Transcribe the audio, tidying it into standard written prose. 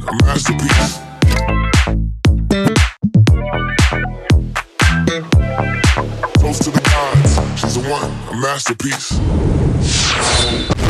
a masterpiece. Toast to the gods, she's the one, a masterpiece.